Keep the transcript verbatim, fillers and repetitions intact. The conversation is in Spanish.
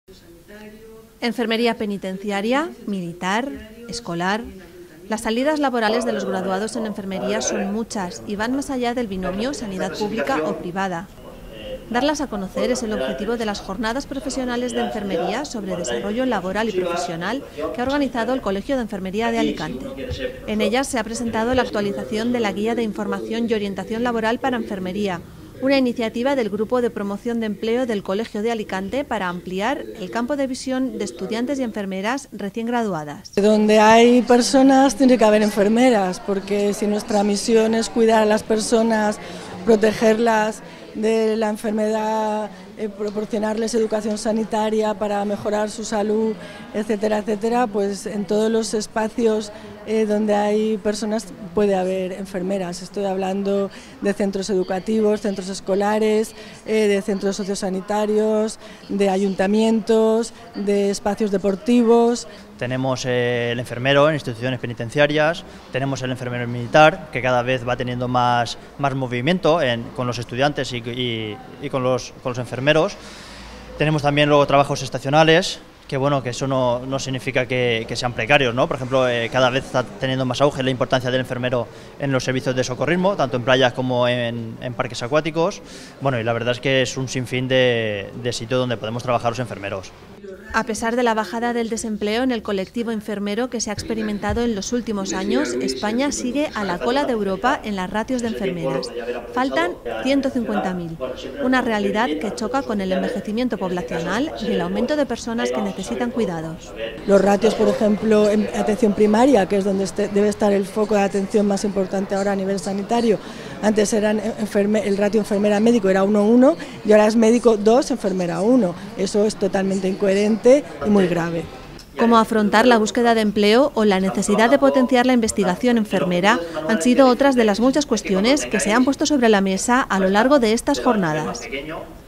Enfermería penitenciaria, militar, escolar. Las salidas laborales de los graduados en enfermería son muchas y van más allá del binomio sanidad pública o privada. Darlas a conocer es el objetivo de las jornadas profesionales de enfermería sobre desarrollo laboral y profesional que ha organizado el Colegio de Enfermería de Alicante. En ellas se ha presentado la actualización de la Guía de Información y Orientación Laboral para Enfermería, una iniciativa del Grupo de Promoción de Empleo del Colegio de Alicante para ampliar el campo de visión de estudiantes y enfermeras recién graduadas. Donde hay personas tiene que haber enfermeras, porque si nuestra misión es cuidar a las personas, protegerlas de la enfermedad, eh, proporcionarles educación sanitaria para mejorar su salud, etcétera, etcétera, pues en todos los espacios eh, donde hay personas puede haber enfermeras. Estoy hablando de centros educativos, centros escolares, eh, de centros sociosanitarios, de ayuntamientos, de espacios deportivos. Tenemos eh, el enfermero en instituciones penitenciarias, tenemos el enfermero militar, que cada vez va teniendo más, más movimiento en, con los estudiantes y, y, y con, los, con los enfermeros. Tenemos también luego trabajos estacionales, que bueno, que eso no, no significa que, que sean precarios, ¿no? Por ejemplo, eh, cada vez está teniendo más auge la importancia del enfermero en los servicios de socorrismo, tanto en playas como en, en parques acuáticos. Bueno, y la verdad es que es un sinfín de, de sitios donde podemos trabajar los enfermeros. A pesar de la bajada del desempleo en el colectivo enfermero que se ha experimentado en los últimos años, España sigue a la cola de Europa en las ratios de enfermeras. Faltan ciento cincuenta mil, una realidad que choca con el envejecimiento poblacional y el aumento de personas que necesitan cuidados. Los ratios, por ejemplo, en atención primaria, que es donde este, debe estar el foco de atención más importante ahora a nivel sanitario. Antes eran enferme, el ratio enfermera-médico era uno uno y ahora es médico dos, enfermera uno. Eso es totalmente incoherente y muy grave. Cómo afrontar la búsqueda de empleo o la necesidad de potenciar la investigación enfermera han sido otras de las muchas cuestiones que se han puesto sobre la mesa a lo largo de estas jornadas.